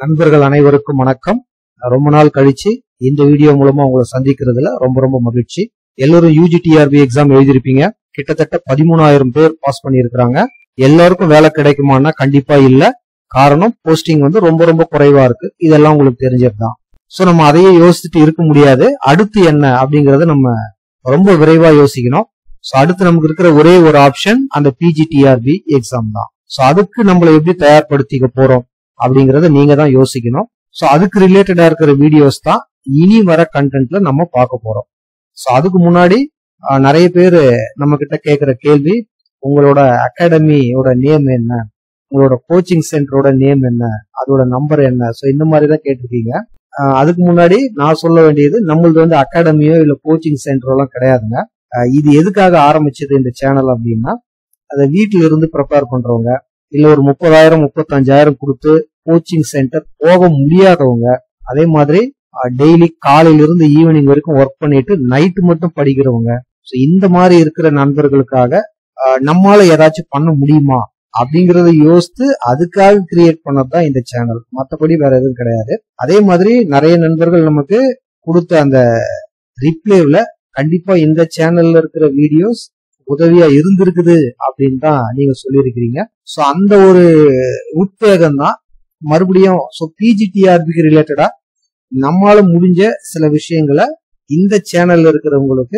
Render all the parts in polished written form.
நண்பர்கள் அனைவருக்கும் வணக்கம். ரொம்ப நாள் கழிச்சு இந்த வீடியோ மூலமா உங்களை சந்திக்கிறதுல ரொம்ப மகிழ்ச்சி. எல்லாரும் UGTRB எக்ஸாம் எழுதிருப்பீங்க. கிட்டத்தட்ட 13,000 பேர் பாஸ் பண்ணியிருக்கிறாங்க. எல்லாருக்கும் வேலை கிடைக்குமான்னா கண்டிப்பா இல்ல. காரணம் போஸ்டிங் ரொம்ப குறைவா இருக்கு. இதெல்லாம் உங்களுக்கு தெரிஞ்சதுதான். சோ நம்ம அதையே யோசிச்சுட்டு இருக்க முடியாது. அடுத்து என்ன அப்படிங்கறத நம்ம ரொம்ப விரைவா யோசிக்கணும். சோ அடுத்து நமக்கு இருக்கிற ஒரே ஒரு ஆப்ஷன் அந்த PGTRB எக்ஸாம் தான். சோ அதுக்கு நம்மளை எப்படி தயார்படுத்திக்க போறோம் அப்படிங்கறத நீங்க தான் யோசிக்கணும். சோ அதுக்கு ரிலேட்டடா இருக்கிற வீடியோஸ் தான் இனி வர கண்டென்ட்ல நம்ம பார்க்க போறோம். சோ அதுக்கு முன்னாடி நிறைய பேர் நம்ம கிட்ட கேட்கிற கேள்வி, உங்களோட அகாடமியோட நேம் என்ன, உங்களோட கோச்சிங் சென்டரோட நேம் என்ன, அதோட நம்பர் என்ன, சோ இந்த மாதிரி தான் கேட்டிருக்கீங்க. அதுக்கு முன்னாடி நான் சொல்ல வேண்டியது, நம்மளது அகாடமியோ இல்ல கோச்சிங் சென்டரோ எல்லாம் கிடையாதுங்க. இது எதுக்காக ஆரம்பிச்சது இந்த சேனல் அப்படின்னா, அதை வீட்டுல இருந்து ப்ரிப்பேர் பண்றவங்க, இல்ல ஒரு 30,000 35,000 கொடுத்து கோச்சிங் சென்டர் போக முடியாதவங்க, அதே மாதிரி டெய்லி காலையில இருந்து ஈவினிங் வரைக்கும் ஒர்க் பண்ணிட்டு நைட்டு மட்டும் படிக்கிறவங்க, இந்த மாதிரி இருக்கிற நண்பர்களுக்காக நம்மால ஏதாச்சும் பண்ண முடியுமா அப்படிங்கறத யோசித்து அதுக்காக கிரியேட் பண்ணதுதான் இந்த சேனல். மற்றபடி வேற எதுவும் கிடையாது. அதே மாதிரி நிறைய நண்பர்கள் நமக்கு கொடுத்த அந்த ரிப்ளைவ்ல கண்டிப்பா இந்த சேனல்ல இருக்கிற வீடியோஸ் உதவியா இருந்திருக்குது அப்படின்னு தான் நீங்க சொல்லியிருக்கிறீங்க. சோ அந்த ஒரு உத்வேகம் தான் மறுபடியும் PGTRBக்கு ரிலேட்டடா நம்மால முடிஞ்ச சில விஷயங்களை இந்த சேனல்ல இருக்கிறவங்களுக்கு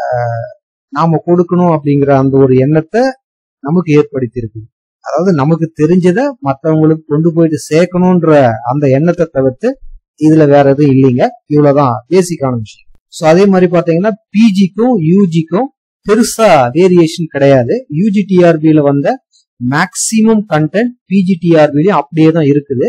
நாம கொடுக்கணும் அப்படிங்கிற அந்த ஒரு எண்ணத்தை நமக்கு ஏற்படுத்தி இருக்கு. அதாவது நமக்கு தெரிஞ்சதை மற்றவங்களுக்கு கொண்டு போயிட்டு சேர்க்கணும்ன்ற அந்த எண்ணத்தை தவிர்த்து இதுல வேற எதுவும் இல்லைங்க. இவ்வளவுதான் பேசிக்கான விஷயம். சோ அதே மாதிரி பாத்தீங்கன்னா பிஜிக்கும் யூஜிக்கும் பெருசா வேரியேஷன் கிடையாது. UGTRBல வந்த மேக்சிமம் கண்டென்ட் PGTRBலயும் அப்படியே தான் இருக்குது.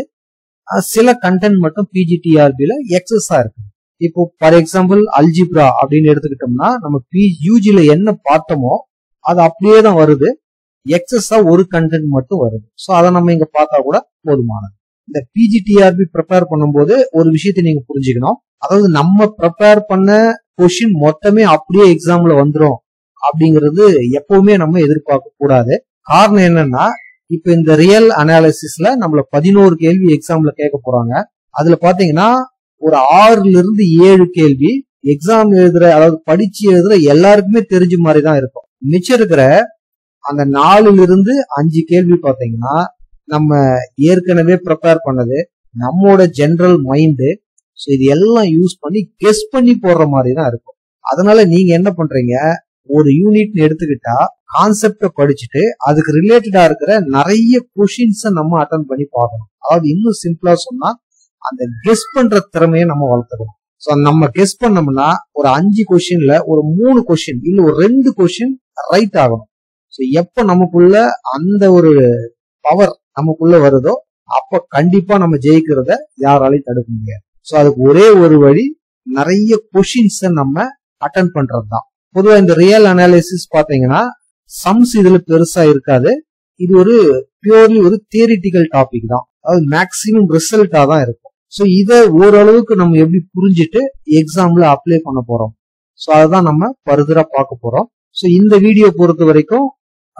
சில கண்டென்ட் மட்டும் PGTRBல எக்ஸஸா இருக்கு. இப்போ ஃபார் எக்ஸாம்பிள் அல்ஜிப்ரா அப்படின்னு எடுத்துக்கிட்டோம்னா, நம்ம யூஜில என்ன பார்த்தோமோ அது அப்படியே தான் வருது. எக்ஸஸா ஒரு கண்டென்ட் மட்டும் வருது. சோ அதை நம்ம இங்க பார்த்தா கூட போதுமானது. இந்த PGTRB ப்ரிப்பேர் பண்ணும்போது ஒரு விஷயத்தை நீங்க புரிஞ்சுக்கணும். அதாவது நம்ம ப்ரிப்பேர் பண்ண கொஸ்டின் மொத்தமே அப்படியே எக்ஸாம்ல வந்துரும் அப்படிங்கிறது எப்பவுமே நம்ம எதிர்பார்க்க கூடாது. காரணம் என்னன்னா, இப்ப இந்த ரியல் அனாலிசிஸ்ல நம்மள 11 கேள்வி எக்ஸாம்ல கேட்க போறாங்க. அதுல பாத்தீங்கன்னா ஒரு 6ல இருந்து 7 கேள்வி எக்ஸாம் எழுதுற, அதாவது படிச்சு எழுதுற எல்லாருக்குமே தெரிஞ்ச மாதிரி தான் இருக்கும். மிச்சம் இருக்கிற அந்த 4ல இருந்து 5 கேள்வி பாத்தீங்கன்னா நம்ம ஏற்கனவே ப்ரிப்பேர் பண்ணது, நம்மோட ஜெனரல் மைண்டு. ஸோ இது எல்லாம் யூஸ் பண்ணி கெஸ் பண்ணி போடுற மாதிரி தான் இருக்கும். அதனால நீங்க என்ன பண்றீங்க, ஒரு யூனிட் எடுத்துக்கிட்டா கான்செப்ட படிச்சுட்டு அதுக்கு ரிலேட்டடா இருக்கிற நிறைய கொஷின்ஸ் நம்ம அட்டன் பண்ணி பார்க்கணும். அதாவது இன்னும் சிம்பிளா சொன்னா அந்த கெஸ் பண்ற திறமையை நம்ம வளர்த்துக்கணும். ஸோ நம்ம கெஸ் பண்ணோம்னா ஒரு 5 கொஸ்டின்ல ஒரு 3 கொஸ்டின் இல்ல ஒரு 2 கொஸ்டின் ரைட் ஆகணும். ஸோ எப்ப நமக்குள்ள அந்த ஒரு பவர் நமக்குள்ள வருதோ அப்ப கண்டிப்பா நம்ம ஜெயிக்கிறத யாராலையும் தடுக்க முடியாது. ஸோ அதுக்கு ஒரே ஒரு வழி, நிறைய கொஷின்ஸ நம்ம அட்டன் பண்றதுதான். பொதுவா இந்த ரியல் அனாலிசிஸ் பாத்தீங்கன்னா சம்ஸ் இதுல பெருசா இருக்காது. இது ஒரு பியூர்லி ஒரு தியரிட்டிக்கல் டாபிக் தான். அதாவது மேக்சிமம் ரிசல்ட்டா தான் இருக்கும். சோ இத ஓரளவுக்கு நம்ம எப்படி புரிஞ்சுட்டு எக்ஸாம்ல அப்ளை பண்ண போறோம், சோ அதுதான் நம்ம ஃபர்தரா பார்க்க போறோம். சோ இந்த வீடியோ பொறுத்த வரைக்கும்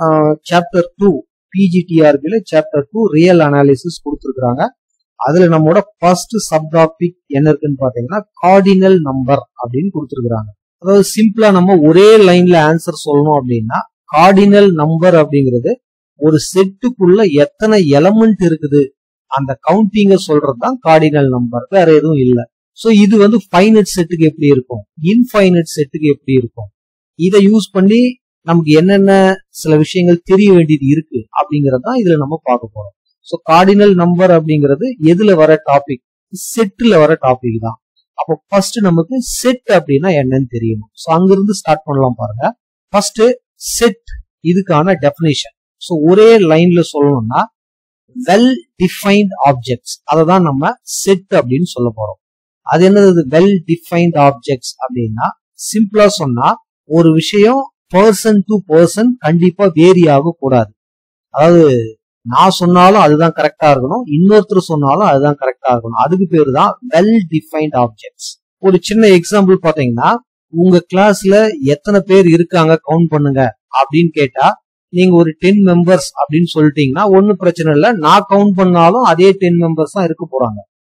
சாப்டர் 2 PGTRBல சாப்டர் 2 ரியல் அனாலிசிஸ் கொடுத்துருக்காங்க. அதுல நம்மளோட ஃபர்ஸ்ட் சப் டாபிக் என்ன இருக்குன்னு பாத்தீங்கன்னா கார்டினல் நம்பர் அப்படின்னு கொடுத்துருக்காங்க. அதாவது சிம்பிளா நம்ம ஒரே லைன்ல ஆன்சர் சொல்லணும் அப்படின்னா, கார்டினல் நம்பர் அப்படிங்கிறது ஒரு செட்டுக்குள்ள எத்தனை எலமெண்ட் இருக்குது அந்த கவுண்டிங்க சொல்றதுதான் கார்டினல் நம்பர், வேற எதுவும் இல்ல. சோ இது ஃபைனட் செட்டுக்கு எப்படி இருக்கும், இன்ஃபைனட் செட்டுக்கு எப்படி இருக்கும், இதை யூஸ் பண்ணி நமக்கு என்னென்ன சில விஷயங்கள் தெரிய வேண்டியது இருக்கு அப்படிங்கறதான் இதுல நம்ம பார்க்க போறோம். சோ கார்டினல் நம்பர் அப்படிங்கிறது எதுல வர டாபிக், செட்ல வர டாபிக் தான். அப்போ ஃபர்ஸ்ட் நமக்கு செட் அப்படின்னா என்னன்னு தெரியணும். சோ அங்கிருந்து ஸ்டார்ட் பண்ணலாம் பாருங்க. ஃபர்ஸ்ட் செட், இதுக்கான டெஃபினிஷன். சோ ஒரே லைன்ல சொல்லணும்னா வெல் டிஃபைன்ட் ஆப்ஜெக்ட்ஸ், அததான் நம்ம செட் அப்படின்னு சொல்ல போறோம். அது என்னது வெல் டிஃபைன்ட் ஆப்ஜெக்ட்ஸ் அப்படின்னா, சிம்பிளா சொன்னா ஒரு விஷயம் பர்சன் டு பர்சன் கண்டிப்பா வேரி ஆக கூடாது. அதாவது நான் சொன்னாலும் அதுதான் கரெக்டா இருக்கணும், இன்னொருத்தர் சொன்னாலும் அதுதான் கரெக்டா இருக்கணும். அதுக்கு பேரு தான் வெல் டிஃபைன்ட் ஆப்ஜெக்ட்ஸ். ஒரு சின்ன எக்ஸாம்பிள் பாத்தீங்கன்னா, உங்க கிளாஸ்ல எத்தனை பேர் இருக்காங்க கவுண்ட் பண்ணுங்க அப்படின்னு கேட்டா நீங்க ஒரு 10 மெம்பர்ஸ் அப்படின்னு சொல்லிட்டீங்கன்னா ஒன்னும் பிரச்சனை இல்லை. நான் கவுண்ட் பண்ணாலும் அதே 10 மெம்பர்ஸ் தான் இருக்க போறாங்க.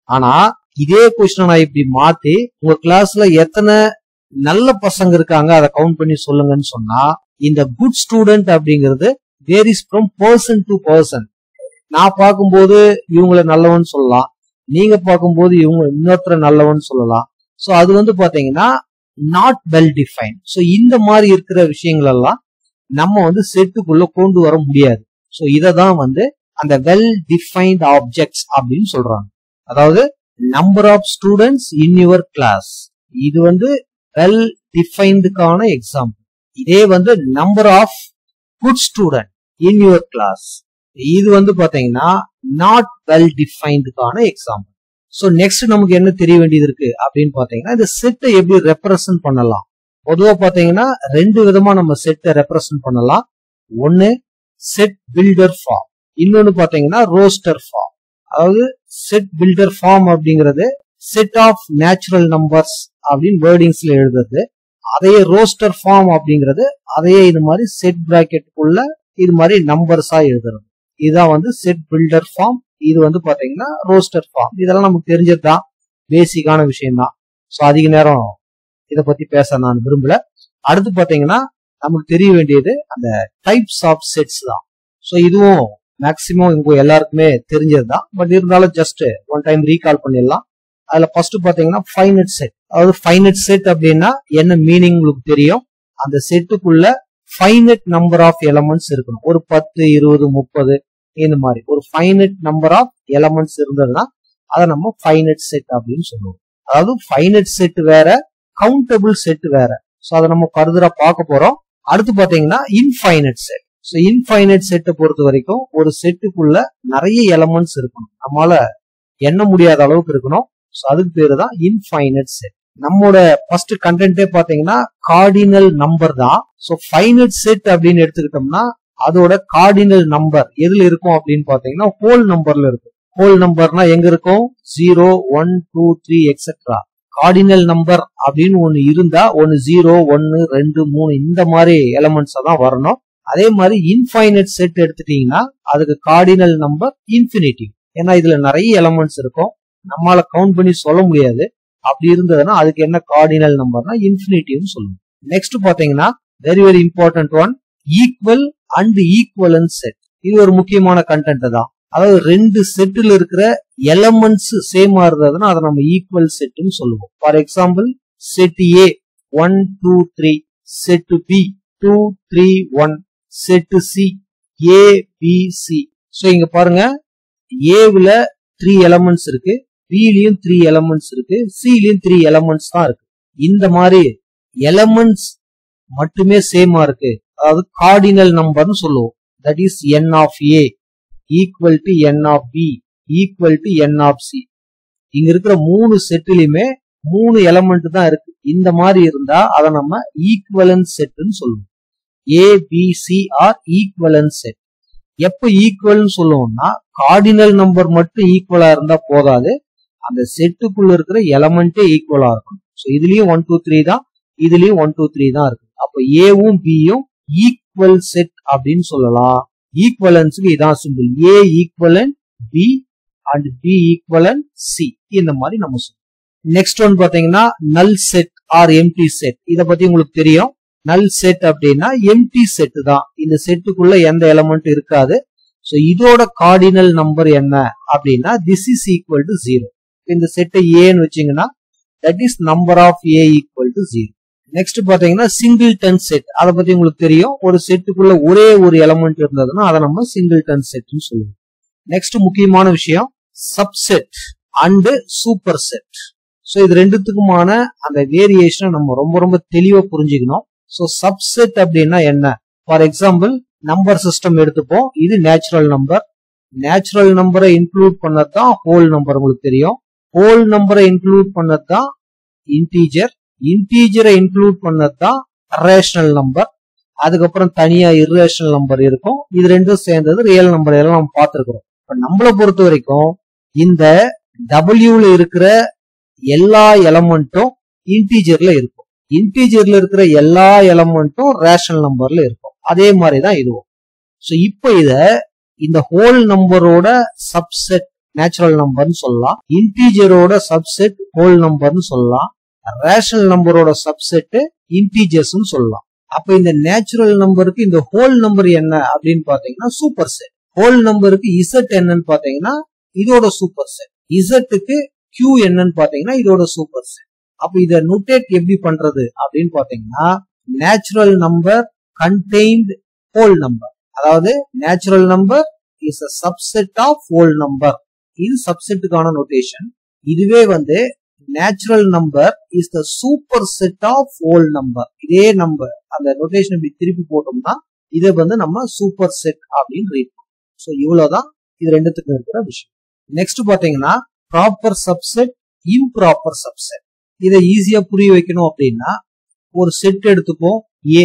ஆனா இதே கொஸ்டின் நான் இப்படி மாத்தி உங்க கிளாஸ்ல எத்தனை நல்ல பசங்க இருக்காங்க அதை கவுண்ட் பண்ணி சொல்லுங்கன்னு சொன்னா, இந்த குட் ஸ்டூடெண்ட் அப்படிங்கிறது varies from person to person. நான் பார்க்கும்போது இவங்கள நல்லவன் சொல்லலாம், நீங்க பார்க்கும்போது இவங்க இன்னொருத்தர நல்லவன் சொல்லலாம். சோ அது பாத்தீங்கன்னா நாட் வெல் டிஃபைன். சோ இந்த மாதிரி இருக்கிற விஷயங்கள் எல்லாம் நம்ம செட்டுக்குள்ள கொண்டு வர முடியாது. சோ இததான் அந்த வெல் டிஃபைன்ட் ஆப்ஜெக்ட்ஸ் அப்படின்னு சொல்றாங்க. அதாவது number of students in your class, இது வெல் டிஃபைன்டுக்கான எக்ஸாம்பிள். இதே number of good student in your class, இது பாத்தீங்கன்னா நாட் வெல் டிஃபைன்டுக்கான எக்ஸாம்பிள். சோ நெக்ஸ்ட் நமக்கு என்ன தெரிய வேண்டியது இருக்கு அப்படின்னு பாத்தீங்கன்னா, இந்த செட்டை எப்படி ரெப்ரசன்ட் பண்ணலாம். பொதுவா பாத்தீங்கன்னா ரெண்டு விதமா நம்ம செட்டை ரெப்ரசன்ட் பண்ணலாம். ஒன்னு செட் பில்டர் ஃபார்ம், இன்னொன்னு பாத்தீங்கன்னா ரோஸ்டர் ஃபார்ம். அதாவது செட் பில்டர் ஃபார்ம் அப்படிங்கிறது செட் ஆஃப் நேச்சுரல் நம்பர்ஸ் அப்படின்னு வேர்டிங்ஸ்ல எழுதுறது. அதையே ரோஸ்டர் ஃபார்ம் அப்படிங்கிறது அதையே இது மாதிரி செட் பிராக்கெட்டுக்குள்ள இது மாதிரி நம்பர்ஸா எழுதுறது. இதுதான் செட் பில்டர் ஃபார்ம். இது பாத்தீங்கன்னா ரோஸ்டர் ஃபார்ம். இதெல்லாம் நமக்கு தெரிஞ்சதுதான், பேசிக்கான விஷயம் தான். சோ அதிக நேரம் இத பத்தி பேச நான் விரும்பல. அடுத்து பாத்தீங்கன்னா நமக்கு தெரிய வேண்டியது அந்த டைப்ஸ் ஆஃப் செட்ஸ் தான். சோ இதுவும் மேக்சிமம் உங்க எல்லாருக்குமே தெரிஞ்சதுதான். பட் இருந்தாலும் ஜஸ்ட் ஒன் டைம் ரீகால் பண்ணிடலாம். அதுல ஃபர்ஸ்ட் பாத்தீங்கன்னா ஃபைனட் செட். அதாவது ஃபைனட் செட் அப்படின்னா என்ன மீனிங் உங்களுக்கு தெரியும். அந்த செட்டுக்குள்ள ஃபைனட் நம்பர் ஆஃப் எலமெண்ட்ஸ் இருக்கணும். ஒரு 10, 20, 30 இந்த மாதிரி ஒரு ஃபைனட் நம்பர் ஆஃப் எலமெண்ட்ஸ் இருந்ததுன்னா அதை நம்ம ஃபைனட் செட் அப்படின்னு சொல்லுவோம். அதாவது ஃபைனட் செட் வேற, கவுண்டபிள் செட் வேற. சோ அதை நம்ம ஃபர்தரா பார்க்க போறோம். அடுத்து பாத்தீங்கன்னா இன்ஃபைனட் செட். சோ இன்ஃபைனட் செட்டை பொறுத்த வரைக்கும் ஒரு செட்டுக்குள்ள நிறைய எலமெண்ட்ஸ் இருக்கணும், நம்மளால எண்ண முடியாத அளவுக்கு இருக்கணும். சோ அதுக்கு பேரு தான் இன்ஃபைனட் செட். நம்மோட ஃபர்ஸ்ட் கண்டென்ட்டே பாத்தீங்கன்னா கார்டினல் நம்பர் தான். சோ ஃபைனட் செட் அப்படின்னு எடுத்துக்கிட்டோம்னா அதோட கார்டினல் நம்பர் எதுல இருக்கும் அப்படின்னு பாத்தீங்கன்னா ஹோல் நம்பர்ல இருக்கும். ஹோல் நம்பர்னா எங்க இருக்கும்? 0, 1, 2, 3 எக்ஸெட்ரா. கார்டினல் நம்பர் அப்படின்னு ஒண்ணு இருந்தா ஒன்னு 0, 1, 2, 3 இந்த மாதிரி எலமெண்ட்ஸ் தான் வரணும். அதே மாதிரி இன்ஃபைனட் செட் எடுத்துட்டீங்கன்னா அதுக்கு கார்டினல் நம்பர் இன்ஃபினிட்டிவ். ஏன்னா இதுல நிறைய எலமெண்ட்ஸ் இருக்கும், நம்மளால கவுண்ட் பண்ணி சொல்ல முடியாது. அப்படி இருந்ததுன்னா அதுக்கு என்ன கார்டினல் நம்பர்னா இன்ஃபினிட்டிவ்னு சொல்லுவோம். நெக்ஸ்ட் பாத்தீங்கன்னா very very important one, equal and equivalent set. இது ஒரு முக்கியமான கண்டென்ட் தான். அதாவது ரெண்டு செட்டில் இருக்கிற எலமெண்ட்ஸ் சேமா இருந்ததுன்னா அதை நம்ம ஈக்குவல் செட்னு சொல்லுவோம். For example set A 1, 2, 3, set B 2, 3, 1, set C A B C. So இங்க பாருங்க, ஏவுல 3 எலமெண்ட்ஸ் இருக்கு, பிலயும் 3 எலமெண்ட்ஸ் இருக்கு, சிலயும் 3 எலமெண்ட்ஸ் தான் இருக்கு. இந்த மாதிரி எலமெண்ட்ஸ் மட்டுமே சேமா இருக்கு, அதாவது கார்டினல் நம்பர்னு சொல்லுவோம். That is n of A equal to n of B equal to n of C. இங்க இருக்கிற 3 செட்டிலுமே 3 எலமெண்ட் தான் இருக்கு. இந்த மாதிரி இருந்தா அதை நம்ம ஈக்குவலன்ட் செட்னு சொல்லுவோம். A B C are equivalent set. எப்ப ஈக்குவல்னு சொல்லுவோம்னா கார்டினல் நம்பர் மட்டும் ஈக்குவலா இருந்தா போதாது, அந்த செட்டுக்குள்ள இருக்கிற எலமெண்டே ஈக்குவலா இருக்கும். சோ இதுலயும் 1, 2, 3 தான், இதுலயும் 1, 2, 3 தான் இருக்கு. அப்ப ஏவும் பியும் ஈக்குவல் செட் அப்படின்னு சொல்லலாம். ஈக்குவலன்ஸுக்கு இதான் simple, A equivalent B and B equivalent C. இந்த மாதிரி நம்ம சொல்லுவோம். நெக்ஸ்ட் ஒன் பாத்தீங்கன்னா நல் செட் ஆர் எம்டி செட். இத பத்தி உங்களுக்கு தெரியும். நல் செட் அப்படின்னா எம்டி செட் தான், இந்த செட்டுக்குள்ள எந்த எலமெண்ட் இருக்காது. சோ இதோட கார்டினல் நம்பர் என்ன அப்படின்னா திஸ் இஸ் ஈக்குவல் டு 0. இந்த செட்டை ஏன்னு வச்சீங்கன்னா that is number of A equal to 0. Next பாத்தீங்கன்னா சிங்கிள்டன் செட். அதை பத்தி உங்களுக்கு தெரியும். ஒரு செட்டுக்குள்ள ஒரே ஒரு எலமெண்ட் இருந்ததுன்னா அதை நம்ம சிங்கிள்டன் செட்னு சொல்லுவோம். நெக்ஸ்ட் முக்கியமான விஷயம் subset and super set. So இது ரெண்டுத்துக்குமான அந்த வேரியேஷனை நம்ம ரொம்ப ரொம்ப தெளிவா புரிஞ்சுக்கணும். சோ சப்செட் அப்படின்னா என்ன? ஃபார் எக்ஸாம்பிள் நம்பர் சிஸ்டம் எடுத்துப்போம். இது நேச்சுரல் நம்பர். நேச்சுரல் நம்பரை இன்க்ளூட் பண்ணதான் ஹோல் நம்பர், உங்களுக்கு தெரியும். ஹோல் நம்பரை இன்க்ளூட் பண்ணதான் இன்டீஜர், இன்டீஜரை இன்க்ளூட் பண்ணதான் ரேஷனல் நம்பர். அதுக்கப்புறம் தனியா இர்ரேஷனல் நம்பர் இருக்கும். இது ரெண்டும் சேர்ந்தது ரியல் நம்பர். எல்லாம் நம்ம பார்த்திருக்கிறோம். இப்ப நம்மளை பொறுத்த வரைக்கும் இந்த டபிள்யூல இருக்கிற எல்லா எலமெண்ட்டும் இன்டீஜர்ல இருக்கும், இன்டீஜர்ல இருக்கிற எல்லா எலமெண்ட்டும் ரேஷனல் நம்பர்ல இருக்கும். அதே மாதிரிதான் இதுவும். சோ இப்போ இந்த ஹோல் நம்பரோட சப்செட் நேச்சுரல் நம்பர்னு சொல்லலாம். இன்டீஜரோட சப்செட் ஹோல் நம்பர்னு சொல்லலாம். ரேஷனல் நம்பரோட சப்செட் இன்டீஜர்ஸ்னு சொல்லலாம். அப்ப இந்த நேச்சுரல் நம்பருக்கு இந்த ஹோல் நம்பர் என்ன அப்படின்னு பாத்தீங்கன்னா சூப்பர் செட். ஹோல் நம்பருக்கு இசட் என்னன்னு பாத்தீங்கன்னா இதோட சூப்பர் செட். இசட்டுக்கு கியூ என்னன்னு பாத்தீங்கன்னா இதோட சூப்பர் செட். அப்ப இத நோட்டேட் எப்படி பண்றது அப்படின்னு பாத்தீங்கன்னா natural number contained whole number. அதாவது natural number is a subset of whole number. இது சப்செட்டுக்கான நோட்டேஷன். இதுவே natural number is the super set of whole number. இதே நம்பர் அந்த நோட்டேஷன் இப்படி திருப்பி போட்டோம்னா இதை நம்ம சூப்பர் செட் அப்படின்னு ரீட் பண்ணுவோம். ஸோ இவ்வளவுதான் இது ரெண்டுத்துக்கும் இருக்கிற விஷயம். நெக்ஸ்ட் பாத்தீங்கன்னா ப்ராப்பர் சப்செட், இம்ப்ராப்பர் சப்செட். இதை ஈஸியா புரிய வைக்கணும் அப்படின்னா ஒரு செட் எடுத்துப்போம். ஏ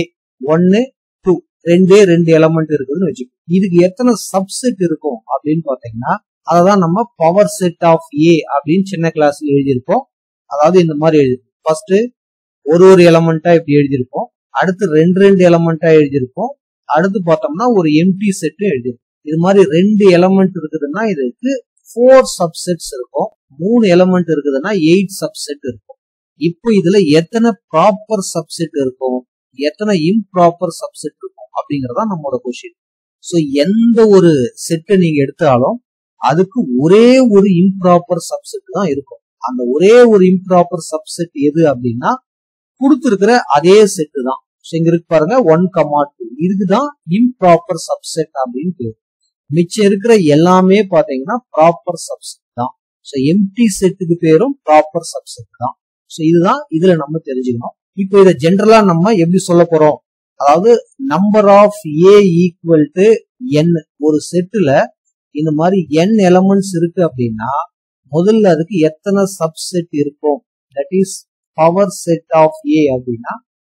1 2 ரெண்டு எலமெண்ட் இருக்குதுன்னு வச்சுக்கோம். இதுக்கு எத்தனை சப்செட் இருக்கும் அப்படின்னு பாத்தீங்கன்னா அததான் நம்ம பவர் செட் ஆஃப் ஏ அப்படின்னு சின்ன கிளாஸ்ல எழுதியிருப்போம். அதாவது இந்த மாதிரி எழுதிருப்போம். ஃபர்ஸ்ட் ஒரு எலமெண்டா இப்படி எழுதியிருப்போம். அடுத்து ரெண்டு எலமெண்டா எழுதியிருப்போம். அடுத்து பார்த்தோம்னா ஒரு எம்டி செட் எழுதிருப்போம். இது மாதிரி 2 எலமெண்ட் இருக்குதுன்னா இதுக்கு 4 சப்செட்ஸ் இருக்கும். 3 எலமெண்ட் இருக்குதுன்னா 8 சப்செட் இருக்கும். இப்போ இதுல எத்தனை ப்ராப்பர் சப்செட் இருக்கும், எத்தனை இம்ப்ராப்பர் சப்செட் இருக்கும் அப்படிங்கறதா நம்மளோட கொஸ்டின். ஸோ எந்த ஒரு செட்டை நீங்க எடுத்தாலும் அதுக்கு ஒரே ஒரு இம்ப்ராப்பர் சப்செட் தான் இருக்கும். அந்த ஒரே ஒரு இம்ப்ராப்பர் சப்செட் எது அப்படின்னா கொடுத்திருக்கிற அதே செட்டு தான். இங்க இருக்கு பாருங்க 1,2 இதுக்குதான் இம்ப்ராப்பர் சப்செட் அப்படின்னு பேரு. மிச்சம் இருக்கிற எல்லாமே பாத்தீங்கன்னா ப்ராப்பர் சப்செட் தான். ஸோ எம்டி செட்டுக்கு பேரும் ப்ராப்பர் சப்செட் தான். ஸோ இதுதான் இதுல நம்ம தெரிஞ்சுக்கணும். இப்போ இதை ஜென்ரலா நம்ம எப்படி சொல்ல போறோம், அதாவது number of A equal to N. ஒரு செட்டுல இந்த மாதிரி n எலமெண்ட்ஸ் இருக்கு அப்படின்னா முதல்ல அதுக்கு எத்தனை சப்செட் இருக்கும், that is power set of A அப்படின்னா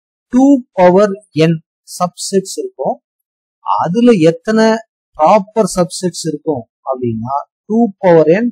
2 பவர் n சப்செட்ஸ் இருக்கும். அதுல எத்தனை ப்ராப்பர் சப்செட்ஸ் இருக்கும் அப்படின்னா 2 பவர் n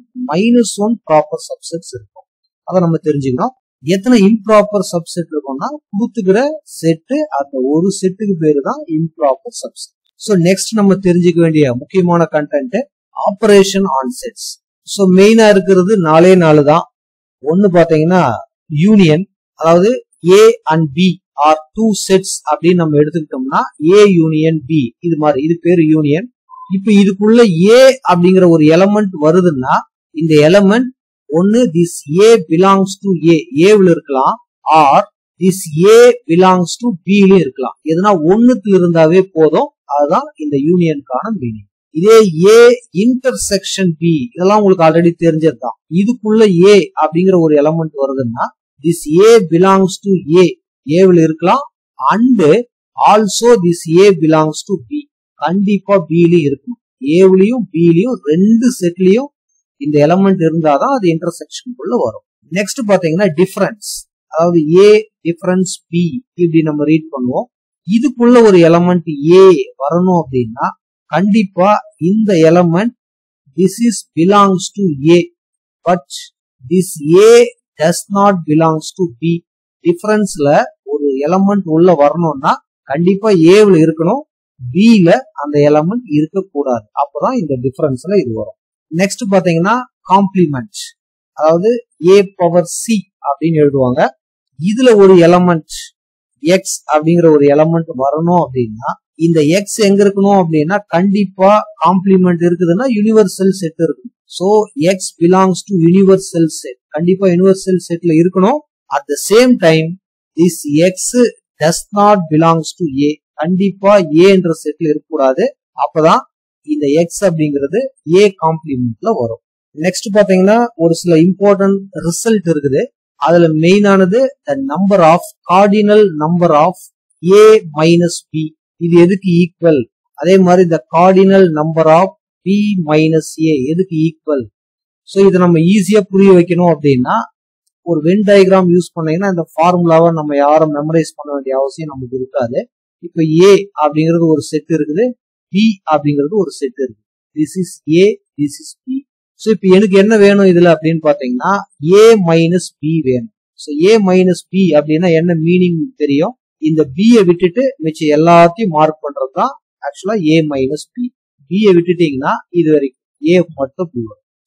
-1 ப்ராப்பர் சப்செட்ஸ் இருக்கும். அதை நம்ம தெரிஞ்சுக்கணும். எத்தனை இம்ப்ராப்பர் சப்செட் இருக்கும்னா கொடுத்துக்கிற செட்டு, அந்த ஒரு செட்டுக்கு பேரு தான் இம்ப்ராப்பர் சப்செட். ஸோ நெக்ஸ்ட் நம்ம தெரிஞ்சுக்க வேண்டிய முக்கியமான content operation on sets. So மெயினா இருக்கிறது 4 தான். ஒன்னு பாத்தீங்கன்னா யூனியன், அதாவது A and B are 2 sets அப்படின்னு நம்ம எடுத்துக்கிட்டோம்னா ஏ யூனியன் பி, இது மாதிரி இது பேரு யூனியன். இப்ப இதுக்குள்ள ஏ அப்படிங்கிற ஒரு எலமெண்ட் வருதுன்னா இந்த எலமெண்ட் ஒன்னு this A belongs to A, ஏவில் இருக்கலாம், or this A belongs to பிலயும் இருக்கலாம். எதுனா ஒண்ணுக்கு இருந்தாவே போதும், அதுதான் இந்த யூனியனுக்கான மீனிங். இதே ஏ இன்டர்செக்ஷன் பி, இதெல்லாம் உங்களுக்கு ஆல்ரெடி தெரிஞ்சதுதான். இதுக்குள்ள ஏ அப்படிங்கிற ஒரு எலமெண்ட் வருதுன்னா this A belongs to A, ஏவில் இருக்கலாம், and also this A belongs to B, கண்டிப்பா பிலயும் இருக்கணும். ஏவிலையும் பிலயும் 2 செட்லயும் இந்த எலமெண்ட் இருந்தாதான் அது இன்டர்செக்ஷனுக்குள்ள வரும். நெக்ஸ்ட் பாத்தீங்கன்னா டிஃபரன்ஸ், அதாவது ஏ டிஃபரன்ஸ் பி இப்படி நம்ம ரீட் பண்ணுவோம். இதுக்குள்ள ஒரு எலமெண்ட் ஏ வரணும் அப்படின்னா கண்டிப்பா இந்த element this is belongs to A, but this A does not belongs to B. டிஃபரன்ஸ்ல ஒரு எலமெண்ட் உள்ள வரணும்னா கண்டிப்பா ஏவில் இருக்கணும், பில அந்த எலமெண்ட் இருக்கக்கூடாது. அப்பதான் இந்த டிஃபரன்ஸ்ல இது வரும். நெக்ஸ்ட் பாத்தீங்கன்னா காம்ப்ளிமெண்ட், அதாவது ஏ பவர் சி அப்படின்னு எழுதுவாங்க. இதுல ஒரு எலமெண்ட் எக்ஸ் அப்படிங்கிற ஒரு எலமெண்ட் வரணும் அப்படின்னா இந்த எக்ஸ் எங்க இருக்கணும் அப்படின்னா கண்டிப்பா காம்ப்ளிமெண்ட் இருக்குதுன்னா யூனிவர்சல் செட் இருக்கும். So X belongs to universal set, கண்டிப்பா யூனிவர்சல் செட்ல இருக்கணும். At the same time this X does not belongs to A, கண்டிப்பா ஏ என்ற செட்ல இருக்கக்கூடாது. அப்பதான் இந்த எக்ஸ் அப்படிங்கிறது ஏ காம்ப்ளிமெண்ட்ல வரும். நெக்ஸ்ட் பாத்தீங்கன்னா ஒரு சில இம்பார்ட்டன்ட் ரிசல்ட் இருக்குது. அதுல மெயினானது the number of cardinal number of A minus B, இது எதுக்கு ஈக்குவல். அதே மாதிரி the cardinal number of B minus A எதுக்கு ஈக்குவல். ஸோ இதை நம்ம ஈஸியா புரிய வைக்கணும் அப்படின்னா ஒரு வென் டயக்ராம் யூஸ் பண்ணீங்கன்னா இந்த ஃபார்முலாவை நம்ம யாரும் மெமரைஸ் பண்ண வேண்டிய அவசியம் நமக்கு இருக்காது. இப்ப ஏ அப்படிங்கிறது ஒரு செட் இருக்குது, பி அப்படிங்கிறது ஒரு செட் இருக்கு. This is A, this is B. So இப்ப எனக்கு என்ன வேணும் இதுல அப்படின்னு பாத்தீங்கன்னா ஏ மைனஸ் பி வேணும். ஸோ ஏ மைனஸ் பி அப்படின்னா என்ன மீனிங் தெரியும். இந்த பியை விட்டுட்டு மிச்சம் எல்லாத்தையும் மார்க் பண்றதுதான் ஆக்சுவலா ஏ மைனஸ் பி. பியை விட்டுட்டீங்கன்னா இது வரைக்கும் ஏ மட்டும் போடும்.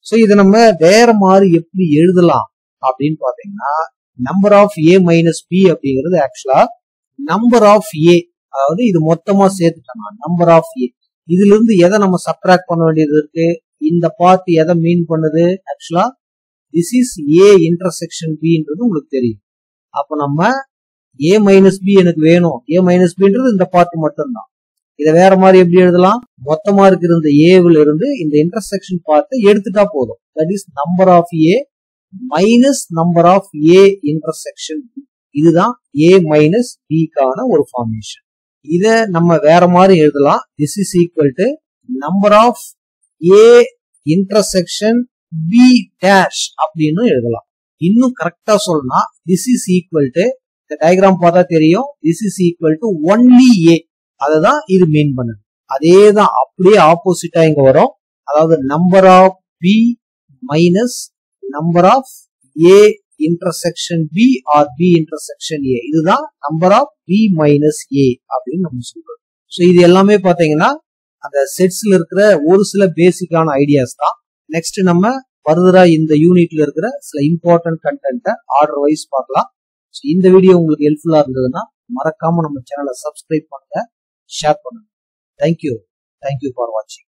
ஸோ இதை நம்ம வேற மாதிரி எப்படி எழுதலாம் அப்படின்னு பாத்தீங்கன்னா, number of A minus B அப்படிங்கிறது ஆக்சுவலா நம்பர் ஆஃப் ஏ, அதாவது இது மொத்தமா சேர்த்துட்டோம்னா நம்பர் ஆஃப் ஏ. இதுல இருந்து எதை நம்ம சப்ட்ராக்ட் பண்ண வேண்டியது இருக்கு? இந்த பார்ட் எதை மீன் பண்ணுது? ஆக்சுவலா திஸ் இஸ் ஏ இன்டர்செக்ஷன் பின்றது உங்களுக்கு தெரியும். அப்ப நம்ம ஏ மைனஸ் பி எனக்கு வேணும், ஏ மைனஸ் பின்றது இந்த பார்ட் மட்டும்தான். இதை வேற மாதிரி எப்படி எழுதலாம்? மொத்தமா இருக்கிற இந்த ஏவில் இருந்து இந்த இன்டர்செக்ஷன் பார்ட்டை எடுத்துட்டா போதும். That is number of A minus number of A intersection B. இதுதான் ஏ மைனஸ் பிக்கான ஒரு ஃபார்மேஷன். இத நம்ம வேற மாதிரி எழுதலாம். This is equal to number of A intersection B dash அப்படின்னு எழுதலாம். இன்னும் கரெக்டா சொல்லணும்னா திஸ் இஸ் ஈக்குவல் டு, இந்த டயக்ராம் பார்த்தா தெரியும், this is equal to only A. அததான் இது மீன் பண்ணுது. அதே தான் அப்படியே ஆப்போசிட்டா இங்க வரும். அதாவது number of B minus number of A intersection B or B intersection A. இதுதான் number of B minus A அப்படின்னு நம்ம சொல்றோம். ஸோ இது எல்லாமே பாத்தீங்கன்னா அந்த செட்ஸ்ல இருக்கிற ஒரு சில பேசிக்கான ஐடியாஸ் தான். நெக்ஸ்ட் நம்ம ஃபர்தரா இந்த யூனிட்ல இருக்கிற சில இம்பார்ட்டன்ட் கண்டென்ட்டை ஆர்டர் வைஸ் பார்க்கலாம். ஸோ இந்த வீடியோ உங்களுக்கு ஹெல்ப்ஃபுல்லா இருந்ததுன்னா மறக்காம நம்ம சேனலை சப்ஸ்கிரைப் பண்ணுங்க, ஷேர் பண்ணுங்க. தேங்க்யூ ஃபார் வாட்சிங்.